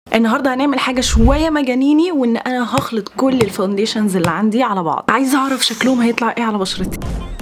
النهارده هنعمل حاجه شويه مجانيني، وان انا هخلط كل الفاونديشنز اللي عندي على بعض. عايزه اعرف شكلهم هيطلع ايه على بشرتي.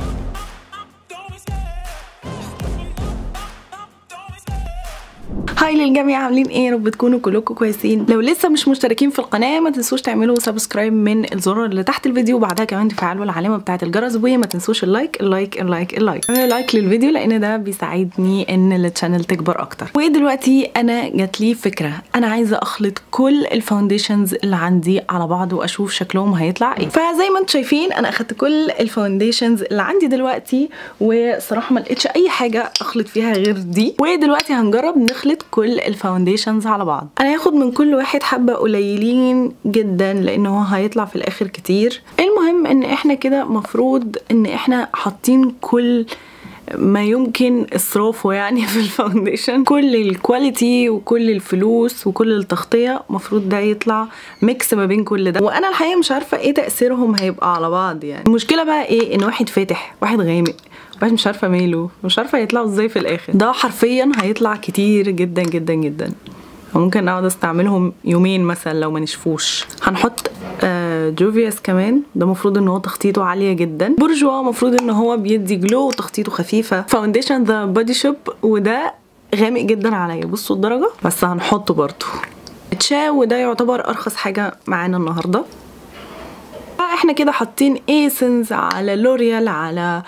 هاي للجميع، عاملين ايه؟ يا رب تكونوا كلكم كويسين. لو لسه مش مشتركين في القناه ما تنسوش تعملوا سبسكرايب من الزرار اللي تحت الفيديو، وبعدها كمان تفعلوا العلامه بتاعه الجرس، وما تنسوش اللايك اللايك اللايك اللايك. اعملوا لايك للفيديو لان ده بيساعدني ان التشانل تكبر اكتر. ودلوقتي انا جات لي فكره، انا عايزه اخلط كل الفاونديشنز اللي عندي على بعض واشوف شكلهم هيطلع ايه. فزي ما انتم شايفين انا اخدت كل الفاونديشنز اللي عندي دلوقتي، وصراحه ما لقيتش اي حاجه اخلط فيها غير دي. ودلوقتي هنجرب نخلط كل الفاونديشنز على بعض. انا هاخد من كل واحد حبه قليلين جدا لان هو هيطلع في الاخر كتير. المهم ان احنا كده مفروض ان احنا حاطين كل ما يمكن اسرافه يعني في الفاونديشن، كل الكواليتي وكل الفلوس وكل التغطيه، مفروض ده يطلع ميكس ما بين كل ده. وانا الحقيقه مش عارفه ايه تاثيرهم هيبقى على بعض. يعني المشكله بقى ايه؟ ان واحد فاتح واحد غامق، واحد مش عارفه ماله، مش عارفه هيطلعوا ازاي في الاخر. ده حرفيا هيطلع كتير جدا جدا جدا، وممكن اقعد استعملهم يومين مثلا لو ما نشفوش. هنحط جوفياس كمان، ده المفروض ان هو تخطيطه عاليه جدا. بورجوا المفروض ان هو بيدي جلو وتخطيطه خفيفه. فاونديشن ذا بودي شوب، وده غامق جدا عليا، بصوا الدرجه، بس هنحطه برضو. تشا، وده يعتبر ارخص حاجه معانا النهارده. احنا كده حاطين ايسنس على لوريال على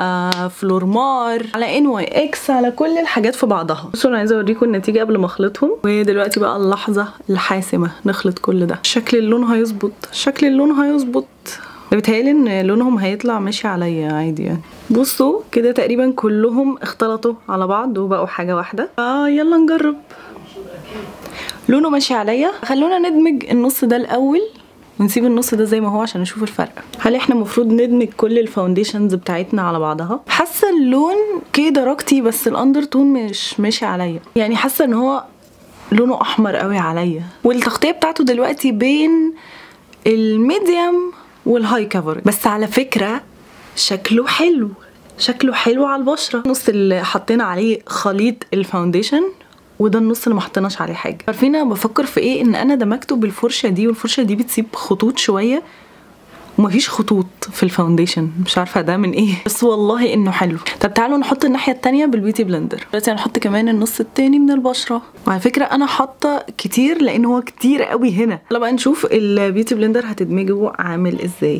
فلورمار على NYX على كل الحاجات في بعضها. بصوا انا عايزه اوريكم النتيجه قبل ما اخلطهم. ودلوقتي بقى اللحظه الحاسمه، نخلط كل ده. شكل اللون هيظبط، شكل اللون هيظبط. بيتهيألي ان لونهم هيطلع ماشي عليا عادي يعني. بصوا كده تقريبا كلهم اختلطوا على بعض وبقوا حاجه واحده. يلا نجرب. لونه ماشي عليا. خلونا ندمج النص ده الاول ونسيب النص ده زي ما هو عشان نشوف الفرق. هل احنا المفروض ندمج كل الفاونديشنز بتاعتنا على بعضها؟ حاسه اللون كده درجتي، بس الاندر تون مش ماشي عليا، يعني حاسه ان هو لونه احمر قوي عليا. والتغطيه بتاعته دلوقتي بين الميديوم والهاي كفر، بس على فكره شكله حلو، شكله حلو على البشره. النص اللي حطينا عليه خليط الفاونديشن، وده النص اللي ما حطيناش عليه حاجه. عارفين انا بفكر في ايه؟ ان انا دمجته بالفرشه دي، والفرشه دي بتسيب خطوط شويه ومفيش خطوط في الفاونديشن، مش عارفه ده من ايه، بس والله انه حلو. طب تعالوا نحط الناحيه التانية بالبيوتي بلندر. دلوقتي هنحط كمان النص التاني من البشره. وعلى فكره انا حاطه كتير لان هو كتير قوي هنا. يلا بقى نشوف البيوتي بلندر هتدمجه عامل ازاي.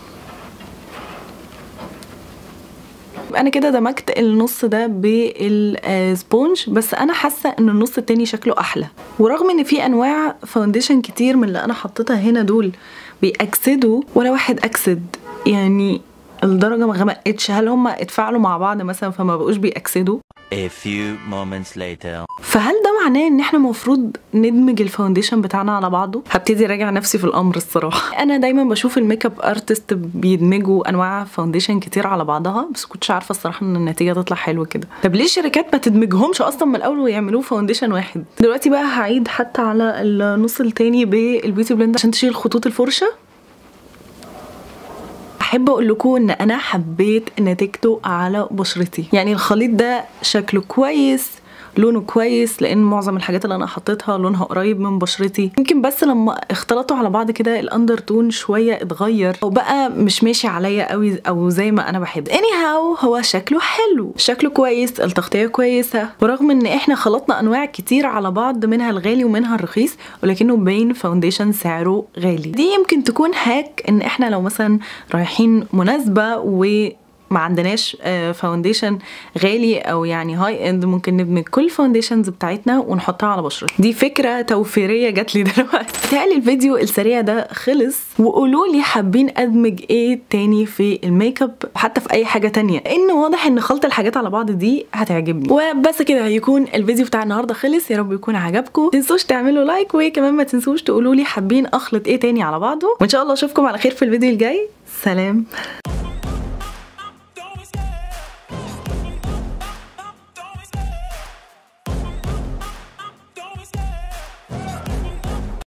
انا كده دمجت النص ده بالسبونج، بس انا حاسه ان النص التاني شكله احلى. ورغم ان في انواع فاونديشن كتير من اللي انا حطيتها هنا دول بيأكسدوا، ولا واحد اكسد يعني الدرجه ما غمقتش. هل هم اتفاعلوا مع بعض مثلا فما بقوش بيأكسدوا؟ A few moments later. فهل ده معناه ان احنا المفروض ندمج الفاونديشن بتاعنا على بعضه؟ هبتدي اراجع نفسي في الامر الصراحه. انا دايما بشوف الميك اب ارتست بيدمجوا انواع فاونديشن كتير على بعضها، بس كنتش عارفه الصراحه ان النتيجه تطلع حلوه كده. طب ليه الشركات ما تدمجهمش اصلا من الاول ويعملوه فاونديشن واحد؟ دلوقتي بقى هعيد حتى على النص التاني بالبيوتي بلندر عشان تشيل خطوط الفرشه. احب اقول لكم ان انا حبيت نتيجته على بشرتي، يعني الخليط ده شكله كويس، لونه كويس، لان معظم الحاجات اللي انا حطيتها لونها قريب من بشرتي. يمكن بس لما اختلطوا على بعض كده الاندر تون شويه اتغير او بقى مش ماشي عليا قوي او زي ما انا بحب. anyhow هو شكله حلو، شكله كويس، التغطيه كويسه. ورغم ان احنا خلطنا انواع كتير على بعض، منها الغالي ومنها الرخيص، ولكنه باين فاونديشن سعره غالي. دي يمكن تكون هاك، ان احنا لو مثلا رايحين مناسبه ما عندناش فاونديشن غالي او يعني هاي اند، ممكن ندمج كل الفاونديشنز بتاعتنا ونحطها على بشرتنا. دي فكره توفيريه جات لي دلوقتي. بتهيألي الفيديو السريع ده خلص، وقولوا لي حابين ادمج ايه تاني في الميك اب، حتى في اي حاجه تانية، لان واضح ان خلط الحاجات على بعض دي هتعجبني. وبس كده هيكون الفيديو بتاع النهارده خلص. يا رب يكون عجبكم. ما تنسوش تعملوا لايك، وكمان ما تنسوش تقولوا لي حابين اخلط ايه تاني على بعضه. وان شاء الله اشوفكم على خير في الفيديو الجاي. سلام.